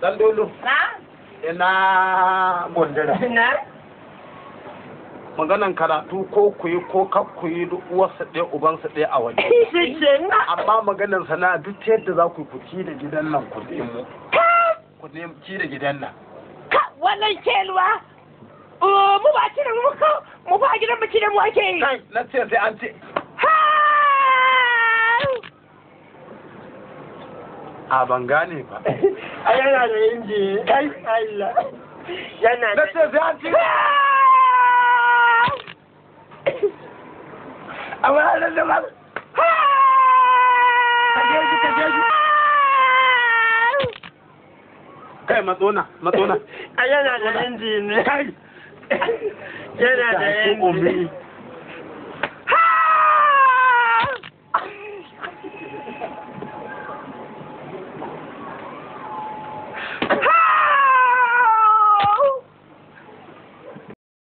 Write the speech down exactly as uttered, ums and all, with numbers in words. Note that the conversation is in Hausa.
Dan dolo. Na? Ina gondara. Na? Maganan karatu ko ku yi ko kak ku yi duk uwarsa ɗaya ubansa ɗaya a waje. Shi ke na. Amma maganan sana'a duk ta yadda za ku yi ku ci da gidan nan ku nemo. Ku nemo ci da gidan nan. Ka wannan kelwa. Mu ba ci da mu ka mu ba gidan mu ci da mu ake yi. Kai na ce sai an ce. A ban gane ba. A yana da inji. Kai Allah. Yana da. Na ce sai an ce. Amma ana da ba. Kaje shi kaje shi. Kai matsona matsona. A yana da inji ne. Kai. Yana da inji.